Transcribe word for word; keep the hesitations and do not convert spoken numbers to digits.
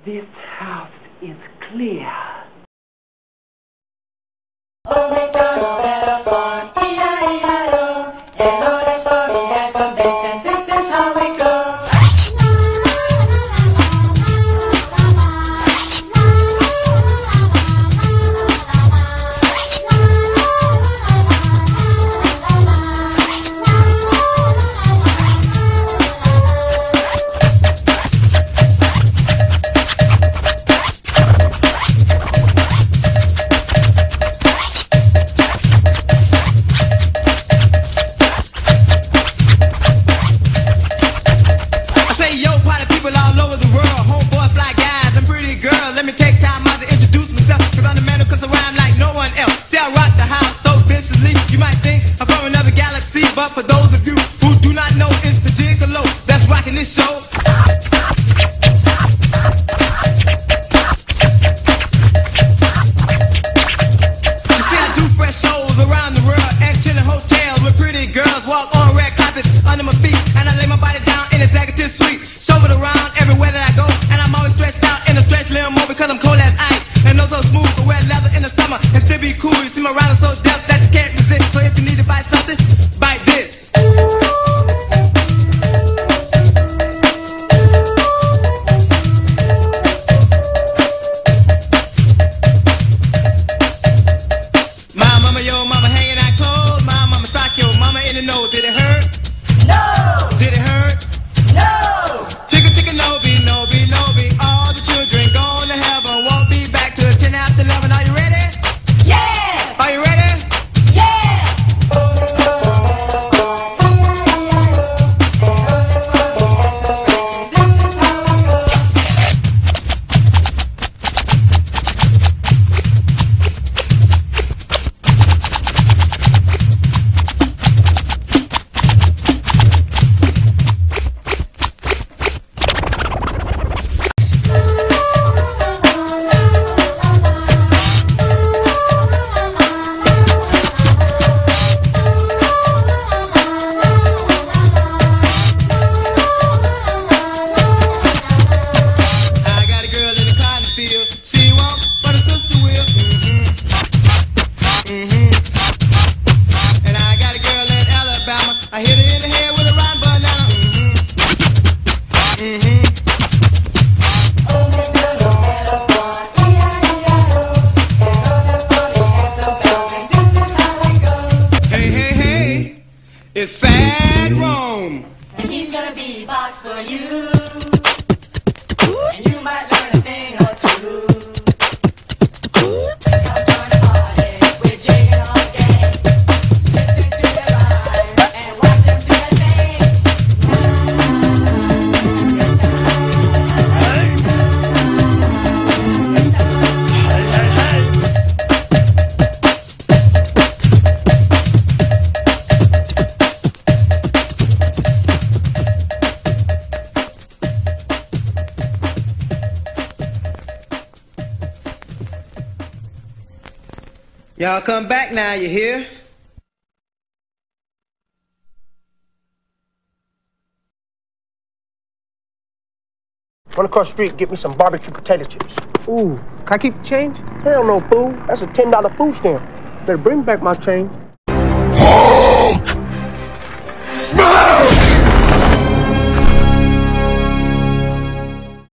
This house is clear. Oh, make a Novella farm, E I E I O. And all that's for me and some bits, and this is how it goes. But for those of you who do not know, it's the Gigolo that's rocking this show. You see, I do fresh shows around the world and chillin' hotels with pretty girls. Walk on red carpets under my feet, and I lay my body down in executive suite. Show it around everywhere that I go, and I'm always stretched out in a stretch limo because I'm cold as ice and no so smooth to wear leather in the summer and still be cool. You see my rider so deaf that you can't resist. So if you need to buy something, bite this. My mama, yo, mama hanging out clothes. My mama sock, yo, mama in the nose. Did it hurt? No! Did it hurt? No! Chicken, chicken, no be, no be, no be. All the children gone to heaven. Won't be back till ten after eleven. Are you ready? Yes! Are you ready? Yes! I got a girl in the cotton field. She won't, but her sister will. Mm-hmm. Mm-hmm. And I got a girl in Alabama. I hit her in the head with a rotten banana. Mm-hmm. Mm-hmm. Oh, make a Novella farm, E I E I O. And all that's for me and some bells, and this is how it goes. Hey, hey, hey. It's Fat Rome. And he's gonna be box for you. And you might learn a thing or two. Come join the party with Jay and all the gang. Listen to their rhymes and watch them do their thing. Y'all come back now, you hear? Run across the street and get me some barbecue potato chips. Ooh, can I keep the change? Hell no, fool. That's a ten dollar food stamp. Better bring back my change. Hulk! Smash!